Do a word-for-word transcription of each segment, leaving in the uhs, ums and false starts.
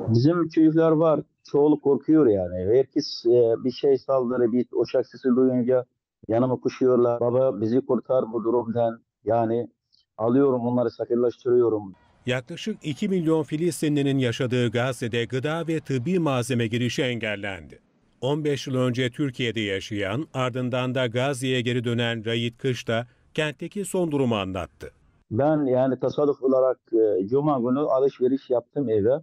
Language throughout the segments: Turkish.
Bizim çocuklar var. Çoğu korkuyor yani. Herkes e, bir şey saldırı, bir uçak sesi duyunca yanıma koşuyorlar. Baba bizi kurtar bu durumdan. Yani alıyorum onları sakınlaştırıyorum. Yaklaşık iki milyon Filistinlinin yaşadığı Gazze'de gıda ve tıbbi malzeme girişi engellendi. on beş yıl önce Türkiye'de yaşayan, ardından da Gazze'ye geri dönen Rayit Kış da kentteki son durumu anlattı. Ben yani tasarruf olarak e, Cuma günü alışveriş yaptım eve.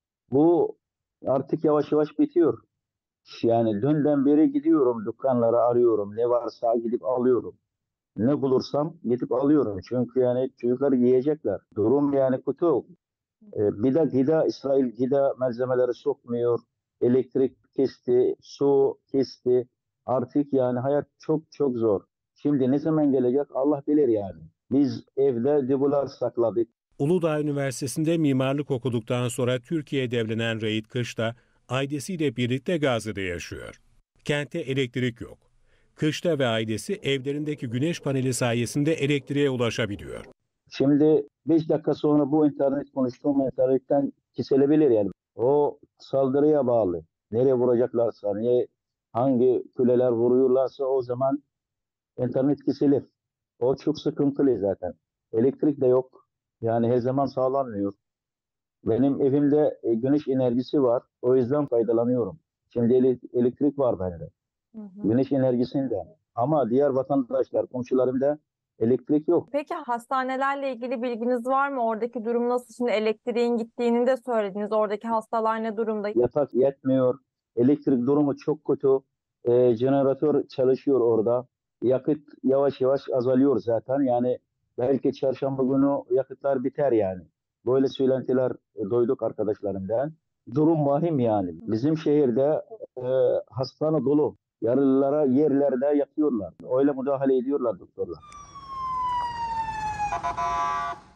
Bu artık yavaş yavaş bitiyor. Yani dünden beri gidiyorum dükkanlara arıyorum. Ne varsa gidip alıyorum. Ne bulursam gidip alıyorum. Çünkü yani çocuklar yiyecekler. Durum yani kötü. E, bir de gıda, İsrail gıda malzemeleri sokmuyor. Elektrik kesti, su kesti. Artık yani hayat çok çok zor. Şimdi ne zaman gelecek Allah bilir yani. Biz evde dibular sakladık. Uludağ Üniversitesi'nde mimarlık okuduktan sonra Türkiye'de evlenen Rayit Kış da ailesiyle birlikte Gazze'de yaşıyor. Kente elektrik yok. Kışta ve ailesi evlerindeki güneş paneli sayesinde elektriğe ulaşabiliyor. Şimdi beş dakika sonra bu internet konuştuğum internetten kesilebilir yani. O saldırıya bağlı. Nereye vuracaklarsa, ne hangi kuleler vuruyorlarsa o zaman internet kesilir. O çok sıkıntılı zaten. Elektrik de yok. Yani her zaman sağlanmıyor. Benim evimde e, güneş enerjisi var. O yüzden faydalanıyorum. Şimdi ele- elektrik var bende. Hı hı. Güneş enerjisinde. Ama diğer vatandaşlar, komşularımda elektrik yok. Peki hastanelerle ilgili bilginiz var mı? Oradaki durum nasıl? Şimdi elektriğin gittiğini de söylediniz. Oradaki hastalar ne durumda? Yatak yetmiyor. Elektrik durumu çok kötü. E, jeneratör çalışıyor orada. Yakıt yavaş yavaş azalıyor zaten. Yani belki çarşamba günü yakıtlar biter yani. Böyle söylentiler e, duyduk arkadaşlarımdan. Durum vahim yani. Bizim şehirde e, hastane dolu. Yaralılara yerlerde yatıyorlar. Öyle müdahale ediyorlar doktorlar.